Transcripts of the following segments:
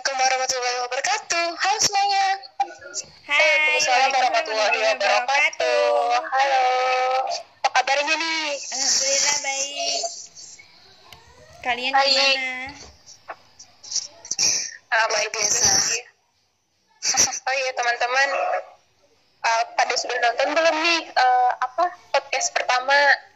Assalamualaikum warahmatullahi wabarakatuh. Halo semuanya. Hai, Waalaikumsalam warahmatullahi wabarakatuh. Halo. Apa kabarnya nih? Alhamdulillah baik. Kalian Baik. gimana? Baik biasa. Oh iya teman-teman, pada sudah nonton belum nih podcast pertama?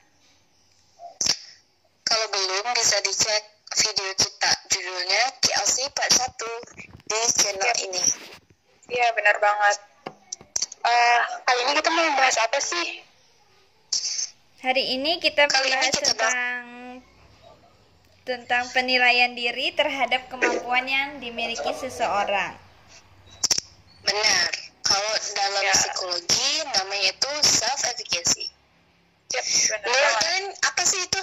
Kalau belum bisa dicek video kita, judulnya KLC Part 1 di channel ini. Iya benar banget. Kali ini kita mau bahas apa sih? Hari ini kita Kali ini membahas kita tentang penilaian diri terhadap kemampuan yang dimiliki seseorang. Benar. Kalau dalam psikologi namanya itu self efficacy. Menurut kalian apa sih itu?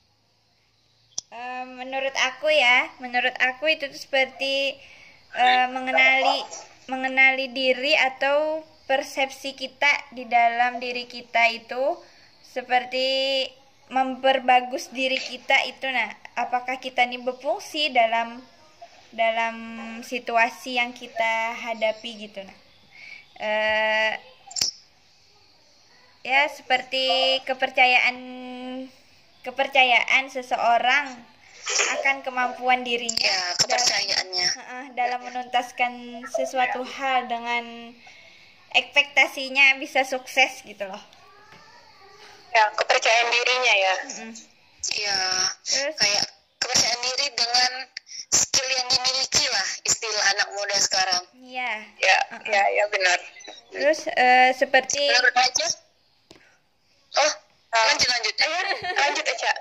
Menurut aku itu tuh seperti mengenali diri atau persepsi kita di dalam diri kita itu seperti memperbagus diri kita itu. Nah, apakah kita ini berfungsi dalam situasi yang kita hadapi gitu. Nah, ya seperti kepercayaan seseorang akan kemampuan dirinya Kepercayaannya. dalam menuntaskan sesuatu hal dengan ekspektasinya bisa sukses gitu loh. Ya, kepercayaan dirinya ya. Ya, Terus kayak kepercayaan diri dengan skill yang dimiliki lah, istilah anak muda sekarang. ya. Ya benar. Terus seperti Menurut aja. Lanjut. Lanjut aja.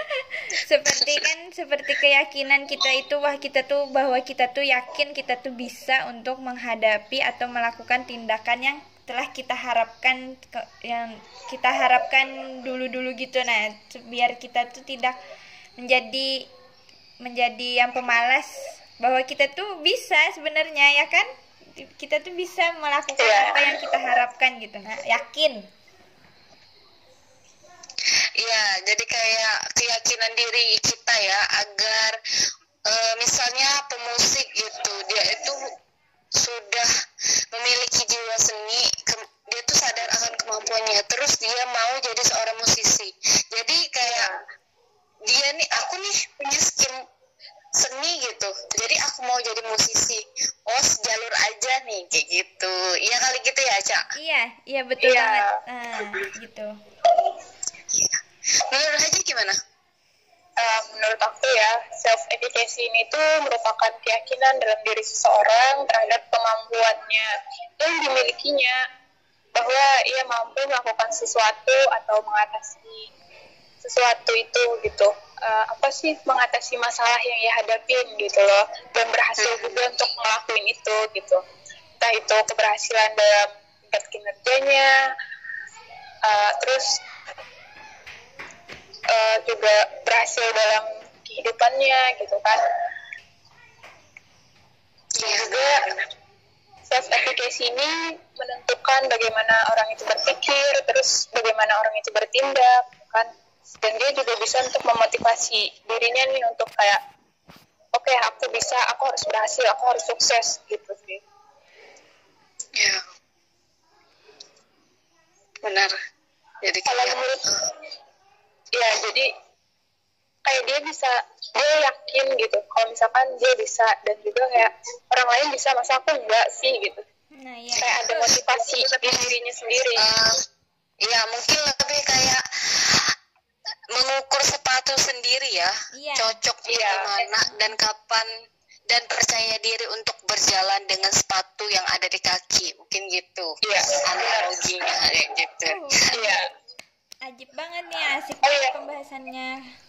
seperti keyakinan kita itu bahwa kita tuh yakin kita tuh bisa untuk menghadapi atau melakukan tindakan yang telah kita harapkan dulu gitu. Nah, biar kita tuh tidak menjadi yang pemalas, bahwa kita tuh bisa sebenarnya, ya kan? Kita tuh bisa melakukan apa yang kita harapkan gitu. Nah, yakin. Iya, jadi kayak keyakinan diri kita ya, agar misalnya pemusik gitu, dia itu sudah memiliki jiwa seni, dia tuh sadar akan kemampuannya, terus dia mau jadi seorang musisi. Jadi kayak dia nih, aku nih punya skill seni gitu, jadi aku mau jadi musisi. Jalur aja nih, kayak gitu. Iya kali gitu ya, Cak? Iya betul banget. Gitu. Menurut Haji gimana? Menurut aku ya, self efficacy ini tuh merupakan keyakinan dalam diri seseorang terhadap kemampuannya yang dimilikinya, bahwa ia mampu melakukan sesuatu atau mengatasi sesuatu itu gitu. Mengatasi masalah yang ia hadapin gitu loh, dan berhasil juga untuk ngelakuin itu gitu. Entah itu keberhasilan dalam tingkat kinerjanya, terus juga berhasil dalam kehidupannya gitu kan. Juga self efficacy ini menentukan bagaimana orang itu berpikir, terus bagaimana orang itu bertindak kan. Dan dia juga bisa untuk memotivasi dirinya nih untuk kayak oke, aku bisa, aku harus berhasil, aku harus sukses gitu sih. Ya, benar. Jadi kalau menurut jadi kayak dia yakin gitu kalau misalkan dia bisa, dan juga kayak orang lain bisa, masa aku enggak sih gitu. Nah, ya. Kayak ada motivasi di dirinya sendiri. Mungkin lebih kayak mengukur sepatu sendiri ya. Cocok di mana dan kapan, dan percaya diri untuk berjalan dengan sepatu yang ada di kaki, mungkin gitu. Analoginya kayak gitu. Ajib banget nih, asik banget pembahasannya.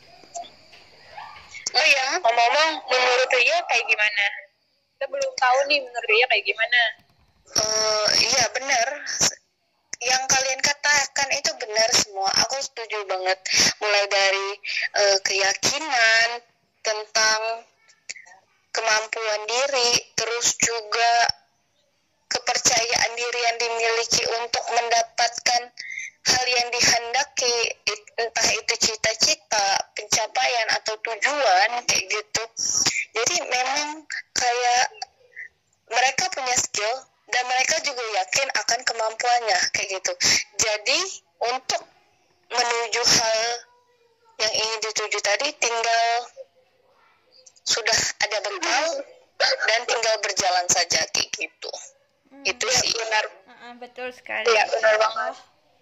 Ngomong-ngomong, menurut Ria kayak gimana? Kita belum tahu nih menurut Ria kayak gimana. Iya benar. Yang kalian katakan itu benar semua. Aku setuju banget. Mulai dari keyakinan tentang kemampuan diri, terus juga kepercayaan diri yang dimiliki untuk mendapatkan hal yang dihendaki, entah itu cita-cita, pencapaian atau tujuan kayak gitu. Jadi memang kayak bekal dan tinggal berjalan saja kayak gitu. Itu Ya, sih. benar. Betul sekali. Iya, benar banget.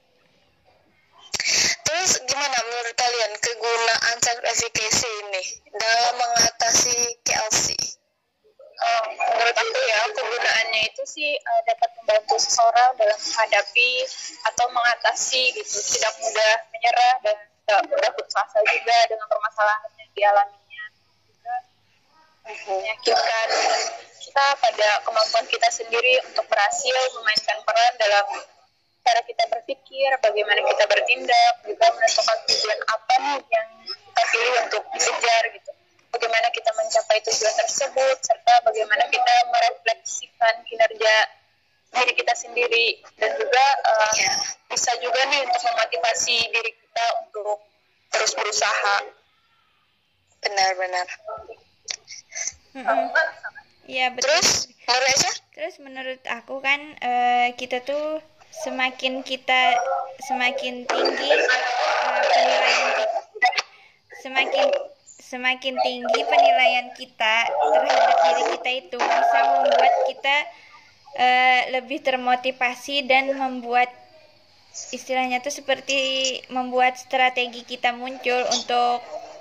Terus gimana menurut kalian kegunaan self efficacy ini dalam mengatasi KLC? Menurut aku ya, kegunaannya itu sih dapat membantu seseorang dalam menghadapi atau mengatasi gitu, tidak mudah menyerah dan tidak mudah putus asa juga dengan permasalahan yang dialaminya. Juga meyakinkan kita pada kemampuan kita sendiri untuk berhasil memainkan peran dalam cara kita berpikir, bagaimana kita bertindak, juga menentukan tujuan apa nih yang kita pilih untuk dikejar gitu. Bagaimana kita mencapai tujuan tersebut, serta bagaimana kita merefleksikan kinerja diri kita sendiri, dan juga bisa juga nih untuk memotivasi diri kita untuk terus berusaha. Benar-benar. Iya, betul. Terus menurut aku kan kita tuh semakin tinggi penilaian semakin tinggi penilaian kita terhadap diri kita itu bisa membuat kita lebih termotivasi dan membuat istilahnya tuh seperti membuat strategi kita muncul untuk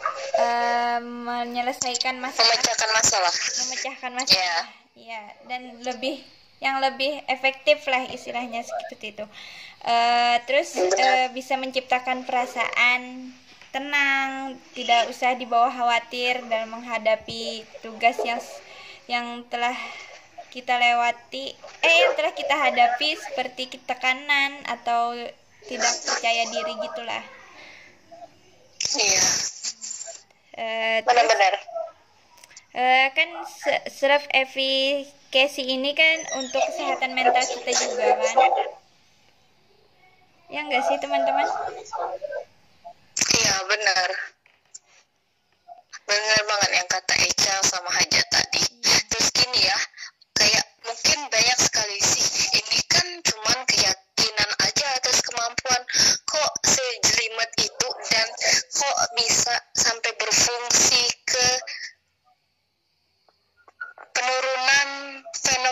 memecahkan masalah. Ya, dan yang lebih efektif lah istilahnya seperti itu. Terus bisa menciptakan perasaan tenang, tidak usah dibawa khawatir dalam menghadapi tugas yang telah kita lewati, yang telah kita hadapi, seperti tekanan atau tidak percaya diri gitulah. Iya. Benar-benar. Kan self efficacy ini kan untuk kesehatan mental kita juga kan? Ya enggak sih teman-teman? Iya benar banget yang kata Echa sama Haja tadi. Terus gini ya, kayak mungkin banyak sekali sih, ini kan cuman keyakinan aja atas kemampuan, kok sejelimet itu dan kok bisa sampai berfungsi ke penurunan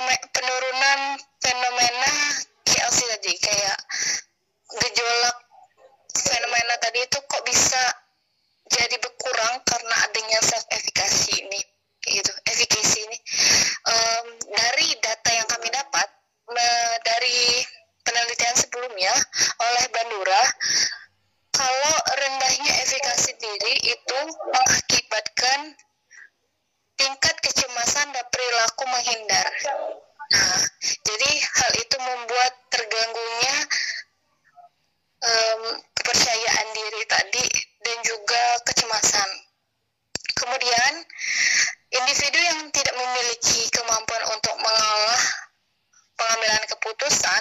fenomena KLC tadi, kayak gejolak fenomena tadi itu kok bisa jadi berkurang karena adanya self efficacy ini, kayak gitu, efficacy ini. Dari data yang kami dapat dari penelitian sebelumnya oleh Bandura, kalau rendahnya efikasi diri itu mengakibatkan tingkat kecemasan dan perilaku menghindar. Nah, jadi hal itu membuat terganggunya kepercayaan diri tadi dan juga kecemasan. Kemudian, individu yang tidak memiliki kemampuan untuk mengolah pengambilan keputusan,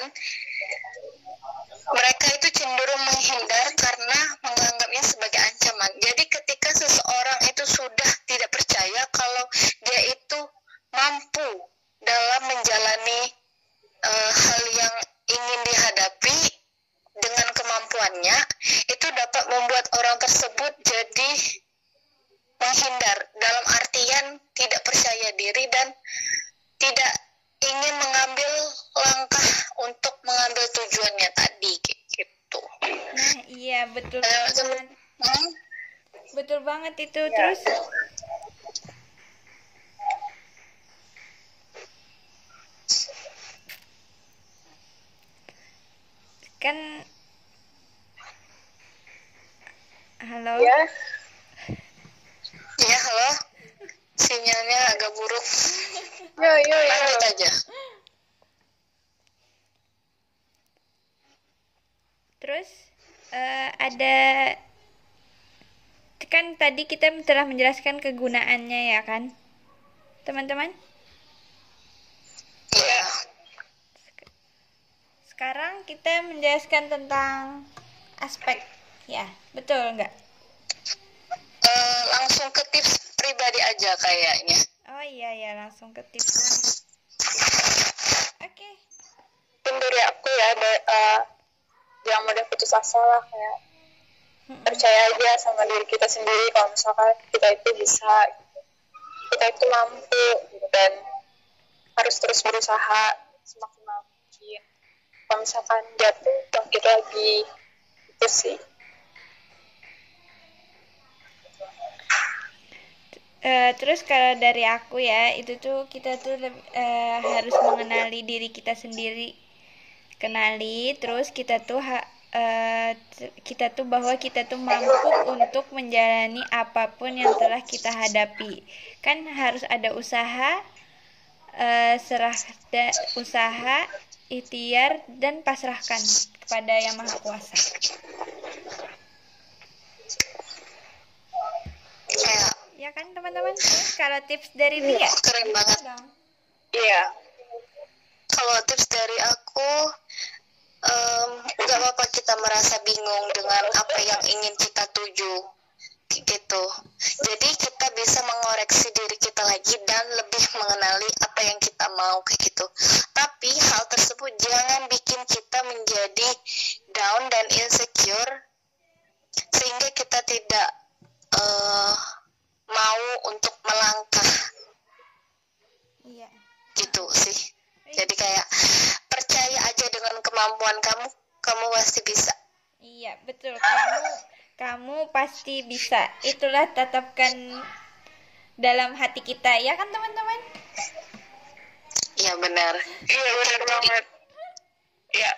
mereka itu cenderung menghindar karena menganggapnya sebagai ancaman. Jadi ketika seseorang itu sudah tidak percaya kalau dia itu mampu dalam menjalani hal yang ingin dihadapi dengan kemampuannya, itu dapat membuat orang tersebut jadi menghindar, dalam artian tidak percaya diri dan tidak ingin mengambil langkah untuk mengambil tujuannya tadi, gitu. Nah, iya betul banget. Betul banget itu. Terus kan halo ya halo, sinyalnya agak buruk. Lanjut aja. Terus ada kan tadi kita telah menjelaskan kegunaannya ya kan teman-teman? Iya. Sekarang kita menjelaskan tentang aspek, ya, betul nggak? Langsung ke tips pribadi aja kayaknya. Oh iya, langsung ke tips. Oke. Dari aku ya, jangan mudah putus asa lah, kayak percaya aja sama diri kita sendiri kalau misalkan kita itu bisa. kita itu mampu gitu, dan harus terus berusaha semaksimal mungkin. Kalau misalkan jatuh, bangkit lagi. Itu sih. Terus kalau dari aku ya, itu tuh kita tuh harus mengenali diri kita sendiri. Kenali, terus kita tuh bahwa kita tuh mampu untuk menjalani apapun yang telah kita hadapi. Kan harus ada usaha, usaha, ikhtiar, dan pasrahkan kepada Yang Maha Kuasa. Ya kan teman-teman? Kalau tips dari Lia, keren banget. Iya. Kalau tips dari aku, nggak apa-apa kita merasa bingung dengan apa yang ingin kita tuju, gitu. Jadi kita bisa mengoreksi diri kita lagi dan lebih mengenali apa yang kita mau, kayak gitu. Tapi hal tersebut jangan bikin kita menjadi down dan insecure sehingga kita tidak mau untuk melangkah. Iya. Gitu sih. Jadi kayak percaya aja dengan kemampuan kamu, kamu pasti bisa. Iya, betul. Kamu pasti bisa. Itulah tetapkan dalam hati kita, ya kan teman-teman? Iya benar. Iya, benar banget. Iya.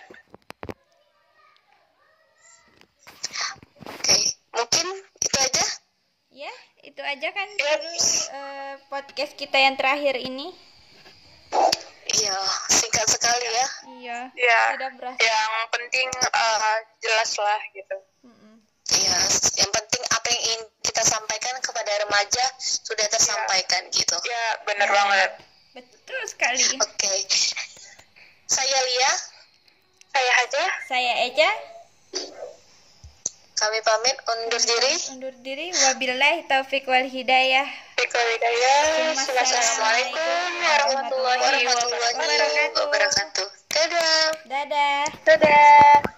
Oke, mungkin itu aja. Ya, itu aja kan dulu podcast kita yang terakhir ini. Iya, singkat sekali ya. Iya. Iya. Sudah berasa. Yang penting jelas lah gitu. Iya, yang penting apa yang ingin kita sampaikan kepada remaja sudah tersampaikan gitu. Iya, benar banget. Betul sekali. Oke. Saya Lia. Saya aja. Saya Eja. Kami pamit undur diri. Undur diri. Wabillahi taufik wal hidayah. Assalamualaikum warahmatullahi wabarakatuh. Dadah. Dadah. Dadah.